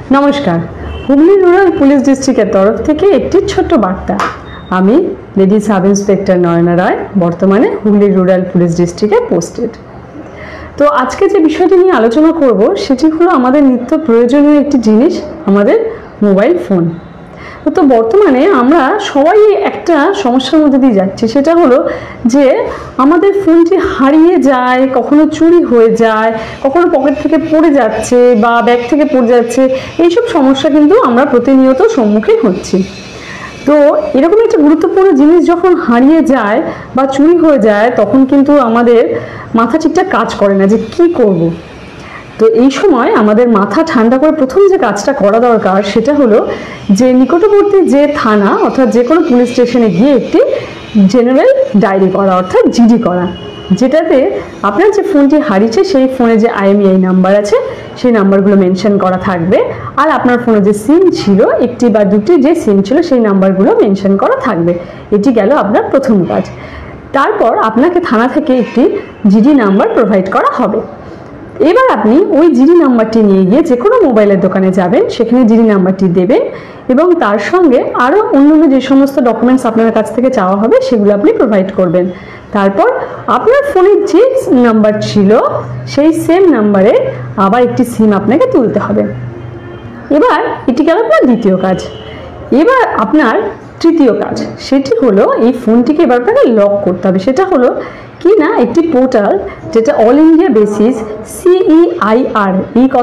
নমস্কার, Hooghly rural police ডিস্ট্রিক্টের তরফ থেকে একটি ছোট্ট বার্তা। আমি lady sub inspector Nayana Roy, বর্তমানে হুগলি রুরাল পুলিশ ডিস্ট্রিক্টে পোস্টেড। তো আজকে যে বিষয়টি নিয়ে আলোচনা করব সেটি হলো আমাদের নিত্য প্রয়োজনীয় একটি জিনিস, আমাদের মোবাইল ফোন। তো বর্তমানে আমরা সবাই একটা সমস্যার মধ্যে দিয়ে যাচ্ছি, সেটা হলো যে আমাদের ফোনটি হারিয়ে যায়, কখনো চুরি হয়ে যায়, কখনো পকেট থেকে পড়ে যাচ্ছে বা ব্যাগ থেকে পড়ে যাচ্ছে। এইসব সমস্যা কিন্তু আমরা প্রতিনিয়ত সম্মুখীন হচ্ছি। তো এরকম একটা গুরুত্বপূর্ণ জিনিস যখন হারিয়ে যায় বা চুরি হয়ে যায়, তখন কিন্তু আমাদের মাথা ঠিকঠাক কাজ করে না যে কি করব। তো এই সময় আমাদের মাথা ঠান্ডা করে প্রথম যে কাজটা করা দরকার সেটা হলো যে নিকটবর্তী যে থানা অর্থাৎ যে কোনো পুলিশ স্টেশনে গিয়ে একটি জেনারেল ডায়েরি করা অর্থাৎ জিডি করা, যেটাতে আপনার যে ফোনটি হারিয়েছে সেই ফোনে যে IMEI নাম্বার আছে সেই নাম্বারগুলো মেনশন করা থাকবে, আর আপনার ফোনে যে সিম ছিল, একটি বা দুটি যে সিম ছিল সেই নাম্বারগুলো মেনশন করা থাকবে। এটি গেল আপনার প্রথম কাজ। তারপর আপনাকে থানা থেকে একটি জিডি নাম্বার প্রোভাইড করা হবে। এবার আপনি ওই জিডি নাম্বারটি নিয়ে গিয়ে যে কোনো মোবাইলের দোকানে যাবেন, সেখানে জিডি নাম্বারটি দেবেন এবং তার সঙ্গে আরও অন্যান্য যে সমস্ত ডকুমেন্টস আপনার কাছ থেকে চাওয়া হবে সেগুলো আপনি প্রোভাইড করবেন। তারপর আপনার ফোনের যে নাম্বার ছিল সেই সেম নাম্বারে আবার একটি সিম আপনাকে তুলতে হবে। এবার এটি গেল আপনার দ্বিতীয় কাজ। এবার আপনার তৃতীয় কাজ, সেটি হলো এই ফোনটিকে এবার আপনাকে লক করতে হবে। সেটা হলো কি না, একটি পোর্টাল যেটা অল ইন্ডিয়া বেসিস CEIR,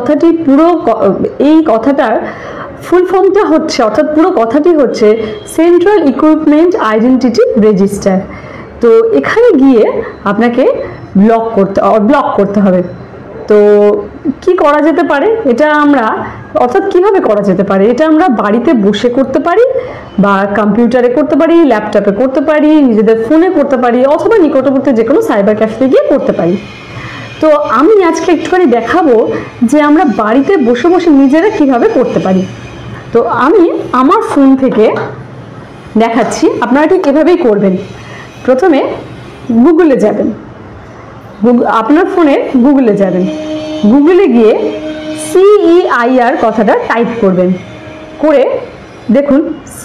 এই কথাটার ফুল ফর্মটা হচ্ছে, অর্থাৎ পুরো কথাটি হচ্ছে সেন্ট্রাল ইকুইপমেন্ট আইডেন্টিটি রেজিস্টার। তো এখানে গিয়ে আপনাকে ব্লক করতে হবে। তো কি করা যেতে পারে এটা আমরা, অর্থাৎ কিভাবে করা যেতে পারে এটা আমরা বাড়িতে বসে করতে পারি বা কম্পিউটারে করতে পারি, ল্যাপটপে করতে পারি, নিজেদের ফোনে করতে পারি, অথবা নিকটবর্তী যে কোনো সাইবার ক্যাফে গিয়ে করতে পারি। তো আমি আজকে একটুখানি দেখাবো যে আমরা বাড়িতে বসে বসে নিজেরা কিভাবে করতে পারি। তো আমি আমার ফোন থেকে দেখাচ্ছি, আপনারা ঠিক এভাবেই করবেন। প্রথমে গুগলে যাবেন, আপনার ফোনে গুগলে যাবেন, গুগলে গিয়ে CEIR কথাটা টাইপ করবেন, করে দেখুন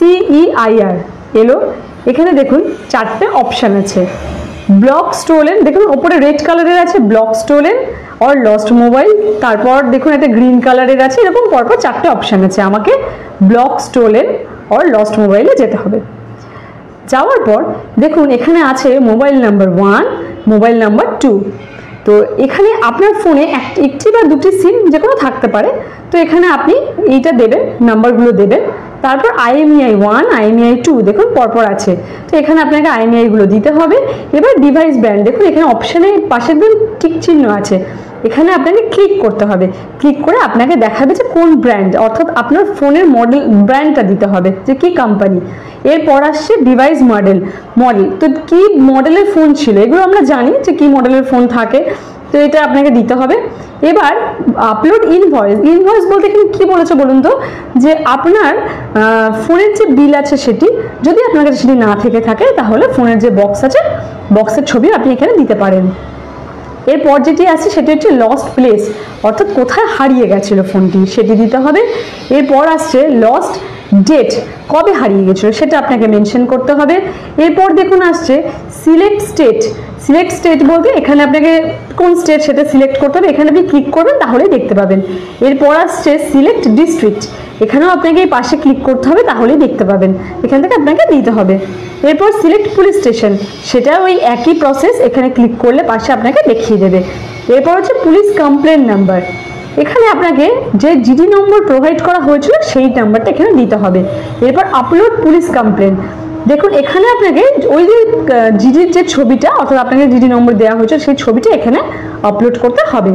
CEIR এলো। এখানে দেখুন চারটে অপশান আছে। ব্লক স্টোলেন, দেখুন ওপরে রেড কালারের আছে block stolen or lost mobile, তারপর দেখুন একটা গ্রিন কালারের আছে, এরকম পরপর চারটে অপশান আছে। আমাকে ব্লক স্টোলেন অর লস্ট মোবাইলে যেতে হবে। যাওয়ার পর দেখুন এখানে আছে মোবাইল নাম্বার 1, মোবাইল নাম্বার 2। তো এখানে আপনার ফোনে একটি বা দুটি সিম যে কোনো থাকতে পারে। তো এখানে আপনি এইটা দেবেন, নাম্বারগুলো দেবেন। তারপর IMEI 1, IMEI 2 দেখুন পরপর আছে। তো এখানে আপনাকে IMEI গুলো দিতে হবে। এবার ডিভাইস ব্র্যান্ড, দেখুন এখানে অপশানে পাশের দিন ঠিক চিহ্ন আছে, এখানে আপনাকে ক্লিক করতে হবে। ক্লিক করে আপনাকে দেখাবে যে কোন ব্র্যান্ড, অর্থাৎ আপনার ফোনের মডেল ব্র্যান্ডটা দিতে হবে যে কি কোম্পানি। এরপর আসছে ডিভাইস মডেল। তো কি মডেলের ফোন ছিল এগুলো আমরা জানি যে কি মডেলের ফোন থাকে, তো এটা আপনাকে দিতে হবে। এবার আপলোড ইনভয়েস বলতে কি বলেছে বলুন তো, যে আপনার ফোনের যে বিল আছে সেটি, যদি আপনার কাছে সেটি না থেকে থাকে তাহলে ফোনের যে বক্স আছে বক্সের ছবি আপনি এখানে দিতে পারেন। এরপর যেটি আছে সেটি হচ্ছে লস্ট প্লেস, অর্থাৎ কোথায় হারিয়ে গেছিল ফোনটি সেটি দিতে হবে। এরপর আসছে লস্ট ডেট, কবে হারিয়ে গেছিল সেটা আপনাকে মেনশন করতে হবে। এরপর দেখুন আসছে সিলেক্ট স্টেট বলতে এখানে আপনাকে কোন স্টেট সেটা সিলেক্ট করতে হবে, এখানে আপনি ক্লিক করবেন তাহলেই দেখতে পাবেন। এরপর আসছে সিলেক্ট ডিস্ট্রিক্ট, এখানেও আপনাকে এই পাশে ক্লিক করতে হবে তাহলেই দেখতে পাবেন, এখান থেকে আপনাকে দিতে হবে। এরপর সিলেক্ট পুলিশ স্টেশন, সেটা ওই একই প্রসেস, এখানে ক্লিক করলে পাশে আপনাকে দেখিয়ে দেবে। এরপর হচ্ছে পুলিশ কমপ্লেন নাম্বার, এখানে আপনাকে যে জিডি নম্বর প্রোভাইড করা হয়েছিল সেই নাম্বারটা এখানে দিতে হবে। এরপর আপলোড পুলিশ কমপ্লেন, দেখুন এখানে আপনাকে ওই যে জিডির যে ছবিটা, অর্থাৎ আপনাকে জিডি নম্বর দেওয়া হয়েছে সেই ছবিটা এখানে আপলোড করতে হবে।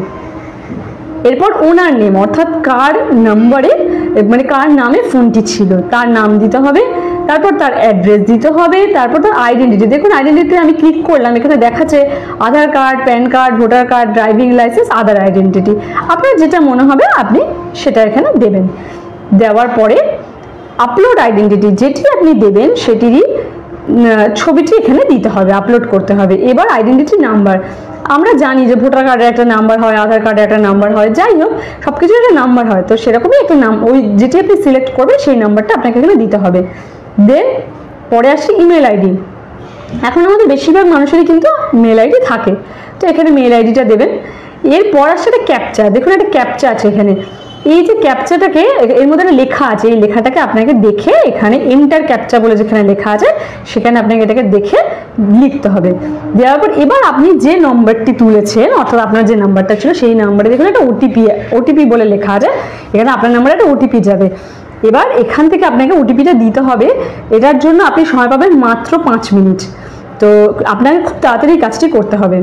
এরপর ওনার নেম, অর্থাৎ কার নাম্বারে মানে কার নামে ফোনটি ছিল তার নাম দিতে হবে। তারপর তার অ্যাড্রেস দিতে হবে। তারপর তার আইডেন্টিটি, দেখুন আইডেন্টিটি আমি ক্লিক করলাম, এখানে দেখাচ্ছে Aadhaar card, PAN card, voter card, driving licence, other identity. আপনার যেটা মনে হবে আপনি সেটা এখানে দেবেন। দেওয়ার পরে আপলোড আইডেন্টিটি, যেটি আপনি দেবেন সেটিরই ছবিটি এখানে দিতে হবে, আপলোড করতে হবে। এবার আইডেন্টিটি নাম্বার, আমরা জানি যে ভোটার কার্ডের একটা নাম্বার হয়, আধার কার্ডের একটা নাম্বার হয়, যাই হোক সব কিছুর একটা নাম্বার হয়। তো সেরকমই একটা ওই যেটি আপনি সিলেক্ট করবেন সেই নাম্বারটা আপনাকে এখানে দিতে হবে। দেন পরে আসি ইমেল আইডি। এখন আমাদের বেশিরভাগ মানুষেরই কিন্তু মেল আইডি থাকে, তো এখানে মেল আইডিটা দেবেন। এরপর আসছে একটা ক্যাপচা। দেখুন একটা ক্যাপচা আছে এখানে। এই যে ক্যাপচাটাকে, এর মধ্যে একটা লেখা আছে, এই লেখাটাকে আপনাকে দেখে এখানে এন্টার ক্যাপচা বলে যেখানে লেখা আছে সেখানে আপনাকে এটাকে দেখে লিখতে হবে। দেওয়ার পর এবার আপনি যে নম্বরটি তুলেছেন, অর্থাৎ আপনার যে নাম্বারটা ছিল সেই নাম্বারে দেখুন একটা ওটিপি বলে লেখা আছে, এখানে আপনার নাম্বারে একটা ওটিপি যাবে। এবার এখান থেকে আপনাকে ওটিপিটা দিতে হবে। এটার জন্য আপনি সময় পাবেন মাত্র 5 মিনিট। তো আপনাকে খুব তাড়াতাড়ি কাজটি করতে হবে।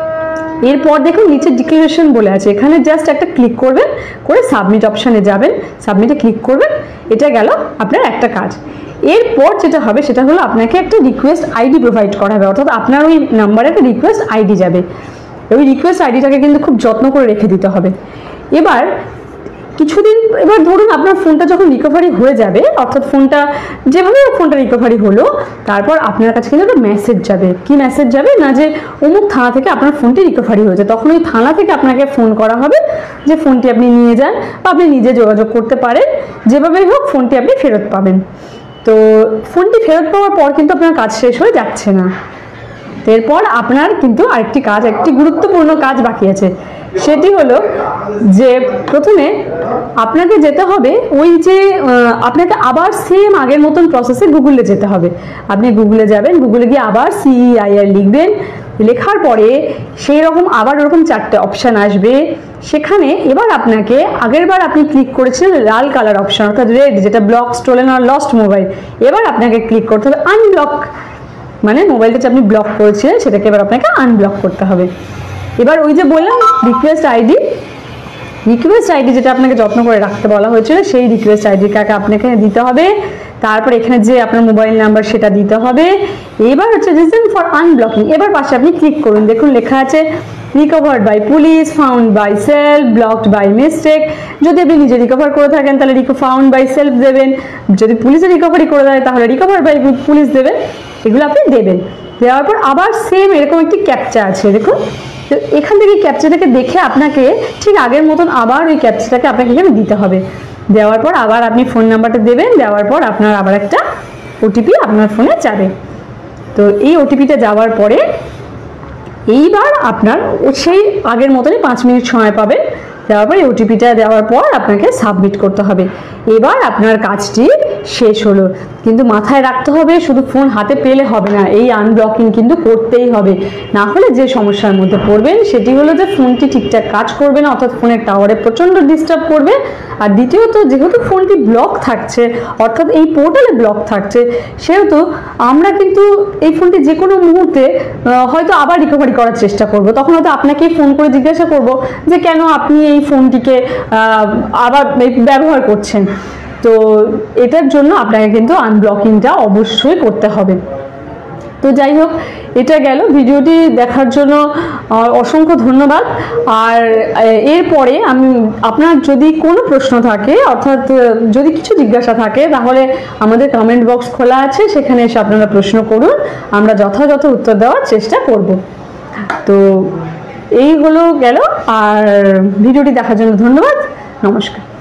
এরপর দেখুন নিচে ডিক্লারেশন বলে আছে, এখানে জাস্ট একটা ক্লিক করবেন, করে সাবমিট অপশানে যাবেন, সাবমিটে ক্লিক করবেন। এটা গেল আপনার একটা কাজ। এরপর যেটা হবে সেটা হলো আপনাকে একটা রিকোয়েস্ট আইডি প্রোভাইড করা হবে, অর্থাৎ আপনার ওই নাম্বারে একটা রিকোয়েস্ট আইডি যাবে। ওই রিকোয়েস্ট আইডিটাকে কিন্তু খুব যত্ন করে রেখে দিতে হবে। এবার কিছুদিন, এবার ধরুন আপনার ফোনটা যখন রিকভারি হয়ে যাবে, অর্থাৎ ফোনটা যেভাবে ফোনটা রিকভারি হলো, তারপর আপনার কাছে কিন্তু একটা মেসেজ যাবে। কি মেসেজ যাবে না, যে অমুক থানা থেকে আপনার ফোনটি রিকভারি হয়েছে। তখন ওই থানা থেকে আপনাকে ফোন করা হবে যে ফোনটি আপনি নিয়ে যান, বা আপনি নিজে যোগাযোগ করতে পারেন, যেভাবেই হোক ফোনটি আপনি ফেরত পাবেন। তো ফোনটি ফেরত পাওয়ার পর কিন্তু আপনার কাজ শেষ হয়ে যাচ্ছে না। এরপর আপনার কিন্তু আরেকটি কাজ, একটি গুরুত্বপূর্ণ কাজ বাকি আছে। সেটি হলো যে প্রথমে আপনাকে যেতে হবে ওই যে আপনাকে আবার সেম আগের মতন প্রসেসে গুগলে যেতে হবে। আপনি গুগলে যাবেন, গুগলে গিয়ে আবার CEIR লিখবেন। লেখার পরে সেই রকম আবার ওরকম 4টে অপশান আসবে। সেখানে এবার আপনাকে আগেরবার আপনি ক্লিক করেছিলেন লাল কালার অপশান, অর্থাৎ রেড, যেটা ব্লক, স্টোলেন আর লস্ট মোবাইল। এবার আপনাকে ক্লিক করতে হবে আনব্লক, মানে মোবাইলটা যে আপনি ব্লক করেছিলেন সেটাকে এবার আপনাকে আনব্লক করতে হবে। এবার ওই যে বললাম রিকোয়েস্ট আইডি যেটা আপনাকে যত্ন করে রাখতে বলা হয়েছিল, সেই রিকোয়েস্ট আইডিটাকে আপনাকে দিতে হবে। তারপর এখানে যে আপনার মোবাইল নাম্বার সেটা দিতে হবে। এবার হচ্ছে রিজন ফর আনব্লকিং। এবার পাশে আপনি ক্লিক করুন, দেখুন লেখা আছে recovered by police, found by self, blocked by mistake. যদি আপনি নিজে রিকভার করে থাকেন তাহলে ফাউন্ড বাই সেলফ দেবেন, যদি পুলিশে রিকভারি করে দেয় তাহলে রিকভার্ড বাই পুলিশ দেবেন। এগুলো আপনি দেবেন। দেওয়ার পর আবার সেম এরকম একটি ক্যাপচা আছে, দেখুন। তো এখান থেকে ক্যাপচাটাকে দেখে আপনাকে ঠিক আগের মতন আবার ওই ক্যাপচাটাকে আপনাকে এখানে দিতে হবে। দেওয়ার পর আবার আপনি ফোন নাম্বারটা দেবেন। দেওয়ার পর আপনার আবার একটা ওটিপি আপনার ফোনে যাবে। তো এই ওটিপিটা যাওয়ার পরে এইবার আপনার সেই আগের মতনই 5 মিনিট সময় পাবেন। দেওয়ার পর এই ওটিপিটা দেওয়ার পর আপনাকে সাবমিট করতে হবে। এবার আপনার কাজটি শেষ হলো। কিন্তু মাথায় রাখতে হবে শুধু ফোন হাতে পেলে হবে না, এই আনব্লকিং কিন্তু করতেই হবে। না হলে যে সমস্যার মধ্যে পড়বেন সেটি হলো যে ফোনটি ঠিকঠাক কাজ করবে না, অর্থাৎ ফোনের টাওয়ারে প্রচণ্ড ডিস্টার্ব করবে। আর দ্বিতীয়ত যেহেতু ফোনটি ব্লক থাকছে, অর্থাৎ এই পোর্টালে ব্লক থাকছে, সেহেতু আমরা কিন্তু এই ফোনটি যে কোনো মুহূর্তে হয়তো আবার রিকভারি করার চেষ্টা করব। তখন হয়তো আপনাকে ফোন করে জিজ্ঞাসা করব যে কেন আপনি এই ফোনটিকে আবার ব্যবহার করছেন। তো এটার জন্য আপনাকে কিন্তু আনব্লকিংটা অবশ্যই করতে হবে। তো যাই হোক, এটা গেল। ভিডিওটি দেখার জন্য অসংখ্য ধন্যবাদ। আর এরপরে আপনার যদি কোনো প্রশ্ন থাকে, অর্থাৎ যদি কিছু জিজ্ঞাসা থাকে, তাহলে আমাদের কমেন্ট বক্স খোলা আছে, সেখানে এসে আপনারা প্রশ্ন করুন, আমরা যথাযথ উত্তর দেওয়ার চেষ্টা করব। তো এই হলো গেল। আর ভিডিওটি দেখার জন্য ধন্যবাদ। নমস্কার।